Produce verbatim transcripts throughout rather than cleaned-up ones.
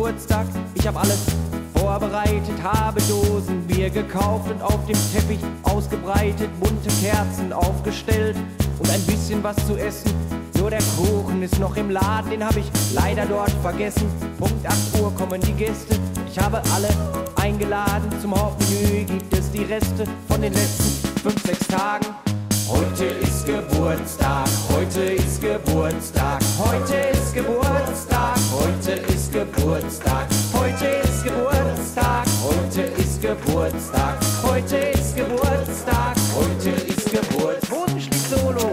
Geburtstag. Ich hab alles vorbereitet, habe Dosen Bier gekauft und auf dem Teppich ausgebreitet, bunte Kerzen aufgestellt und ein bisschen was zu essen. Nur der Kuchen ist noch im Laden, den habe ich leider dort vergessen. Punkt acht Uhr kommen die Gäste, ich habe alle eingeladen. Zum Hauptmenü gibt es die Reste von den letzten fünf, sechs Tagen. Heute ist Geburtstag, heute ist Geburtstag, heute ist Geburtstag, heute ist Geburtstag, heute ist Geburtstag, heute ist Geburtstag, heute ist Geburtstag, heute ist Geburtstag. Bodenschlick Solo.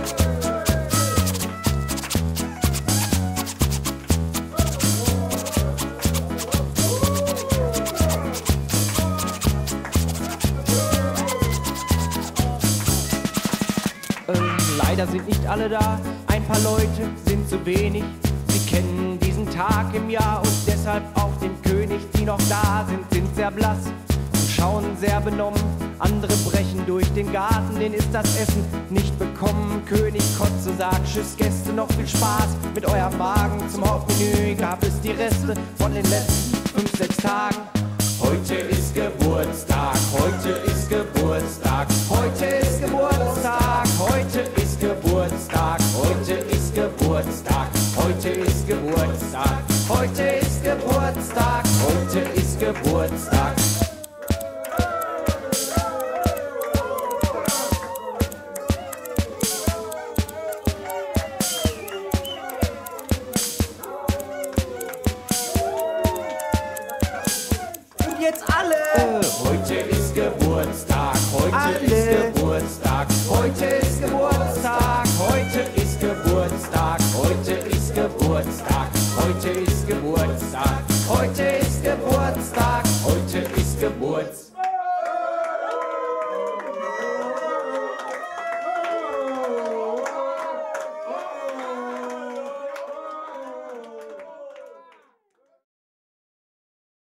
Leider sind nicht alle da, ein paar Leute sind zu wenig. Sie kennen diesen Tag im Jahr und deshalb auch den König. Die noch da sind, sind sehr blass und schauen sehr benommen. Andere brechen durch den Garten, denen ist das Essen nicht bekommen. König Kotze sagt, tschüss Gäste, noch viel Spaß mit eurem Magen. Zum Hauptmenü gab es die Reste von den letzten fünf, sechs Tagen. Heute ist Geburtstag, heute ist Geburtstag, heute ist Geburtstag, heute ist Geburtstag, heute ist Geburtstag, heute ist Geburtstag, heute ist Geburtstag, heute ist Geburtstag. Und jetzt alle!